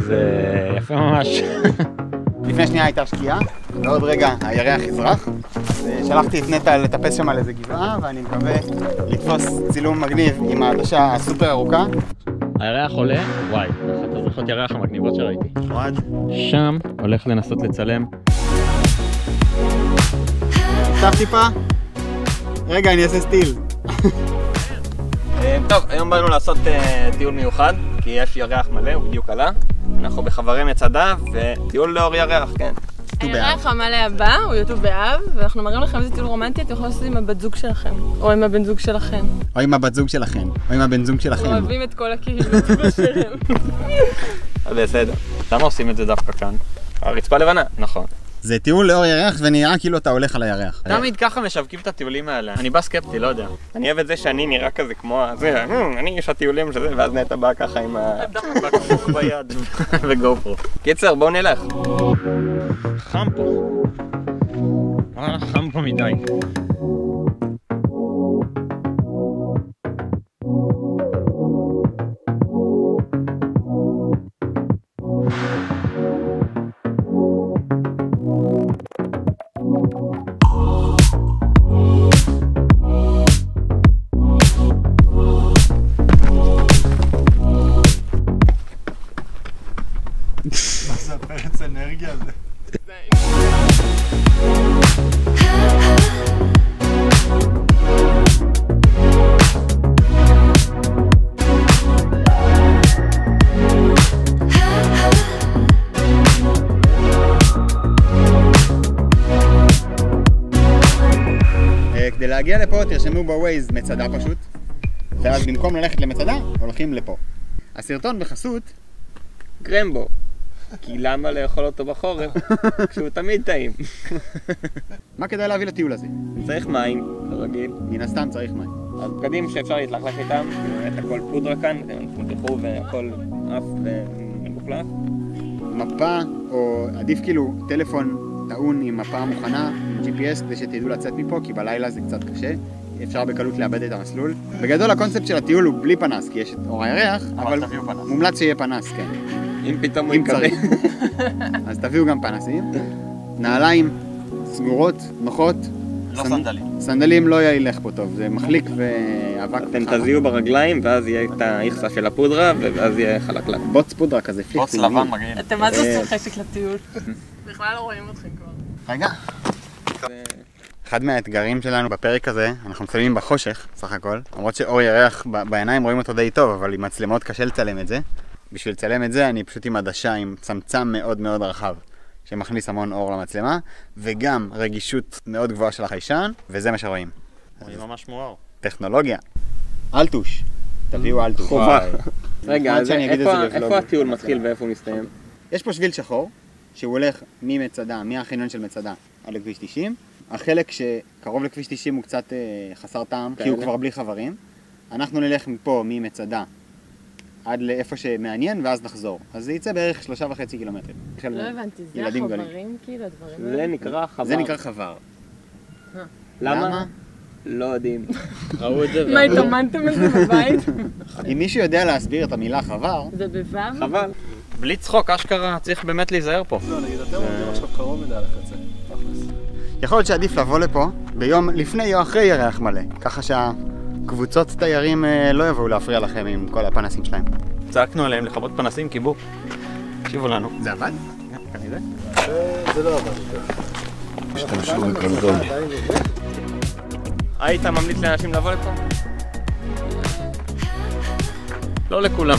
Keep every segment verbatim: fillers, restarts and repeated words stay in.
זה יפה ממש. לפני שנייה הייתה שקיעה, ועוד רגע הירח יזרח. שלחתי את נטע לטפס שם על איזה גבעה, ואני מקווה לתפוס צילום מגניב עם העדשה הסופר ארוכה. הירח עולה, וואי, אחת הזריחות ירח המגניבות שראיתי. אוהד. שם הולך לנסות לצלם. סתיו טיפה. רגע, אני אעשה סטיל. טוב, היום באנו לעשות טיול מיוחד, כי יש ירח מלא, הוא בדיוק עלה. אנחנו בחברי מצדה וטיול לאור ירח, כן. הירח המלא הבא הוא י' באב, ואנחנו מראים לכם איזה טיול רומנטי, אתם יכולים לעשות עם הבת זוג שלכם, או עם הבן זוג שלכם. או עם הבת זוג שלכם, או עם הבן זוג שלכם. אוהבים את כל הקהילות בשלם. בסדר. למה עושים את זה דווקא כאן? הרצפה לבנה, נכון. זה טיול לאור ירח ונראה כאילו אתה הולך על הירח. תמיד ככה משווקים את הטיולים האלה. אני בא סקפטי, לא יודע. אני אוהב את זה שאני נראה כזה כמו זה, אני יש הטיולים שזה, ואז נטע בא ככה עם הבקבוק ביד וגופרו. קיצר, בואו נלך. חם פה. אבל חם פה מדי. מה זה הפרץ אנרגיה הזה? כדי להגיע לפה תרשמו בווייז מצדה פשוט, ואז במקום ללכת למצדה הולכים לפה. הסרטון בחסות קרמבו. כי למה לאכול אותו בחורף כשהוא תמיד טעים? מה כדאי להביא לטיול הזה? צריך מים, כרגיל. מן הסתם צריך מים. אז בגדים שאפשר להתלכלך איתם, את הכל פודרה כאן, אתם תלכו והכל עף ומלוכלך. מפה, או עדיף כאילו טלפון טעון עם מפה מוכנה, עם ג'י פי אס, כדי שתדעו לצאת מפה, כי בלילה זה קצת קשה. אפשר בקלות לאבד את המסלול. בגדול הקונספט של הטיול הוא בלי פנס, כי יש את אור הירח, אבל מומלץ שיהיה פנס, כן. אם פתאום הוא יקבל. אז תביאו גם פנסים. נעליים סגורות, נוחות. לא סנדלים. סנדלים לא ילך פה טוב, זה מחליק ואבק. אתם תזיעו ברגליים, ואז יהיה את האיכסה של הפודרה, ואז יהיה חלקלק. בוץ פודרה כזה, פליק. בוץ לבן מגעיל. אתם מה זה עושים חשק לטיול? בכלל לא רואים אתכם כבר. רגע. אחד מהאתגרים שלנו בפרק הזה, אנחנו מצלמים בחושך, סך הכל. למרות שאור ירח בעיניים רואים אותו די טוב, אבל עם מצלמות קשה לצלם את זה. בשביל לצלם את זה אני פשוט עם עדשה עם צמצם מאוד מאוד רחב שמכניס המון אור למצלמה, וגם רגישות מאוד גבוהה של החיישן, וזה מה שרואים. זה ממש מואר. טכנולוגיה. אלטוש. תביאו אלטוש. חובה. רגע, איפה הטיול מתחיל ואיפה הוא מסתיים? יש פה שביל שחור שהוא הולך ממצדה, מהחניון של מצדה עד לכביש תשעים. החלק שקרוב לכביש תשעים הוא קצת חסר טעם, כי הוא כבר בלי חברים. אנחנו נלך מפה ממצדה עד לאיפה שמעניין, ואז נחזור. אז זה יצא בערך שלושה וחצי קילומטר. לא הבנתי, זה החברים כאילו, הדברים האלה? זה נקרא חבר. זה נקרא חבר. למה? לא יודעים. ראו את זה. מה, התאמנתם את זה בבית? אם מישהו יודע להסביר את המילה חבר... זה בבב? חבל. בלי צחוק, אשכרה, צריך באמת להיזהר פה. לא, נגיד, אתם עומדים עכשיו קרוב מדי לחצה. יכול להיות שעדיף לבוא לפה ביום לפני או אחרי ירח מלא, ככה שהקבוצות תיירים לא יבואו להפריע לכם עם כל הפנסים שלהם. צעקנו עליהם לכבות פנסים, קיבו. תקשיבו לנו. זה עבד? כנראה. זה לא עבד. השתמשו בקונדום. היית ממליץ לאנשים לבוא לפה? לא לכולם.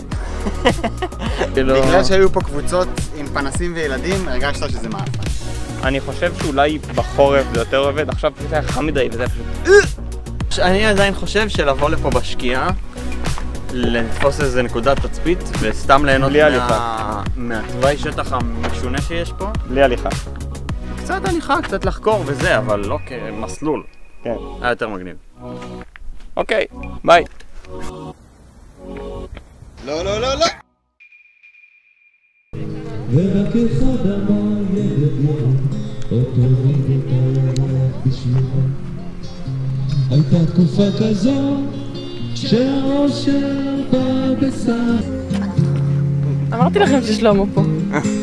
בגלל שהיו פה קבוצות עם פנסים וילדים, הרגשת שזה מאפן. אני חושב שאולי בחורף זה יותר עובד, עכשיו זה היה חם מדי וזה פשוט... אני עדיין חושב שלבוא לפה בשקיעה, לתפוס איזה נקודת תצפית וסתם ליהנות מהתוואי שטח המשונה שיש פה. בלי הליכה. קצת הליכה, קצת לחקור וזה, אבל לא כמסלול. כן. היה יותר מגניב. אוקיי, ביי. לא, לא, לא, לא! ורק אחד אמר ילד לא, אותו רגע היה בשבילו. הייתה תקופה כזו שהאושר בא בסך. אמרתי לכם ששלמה פה.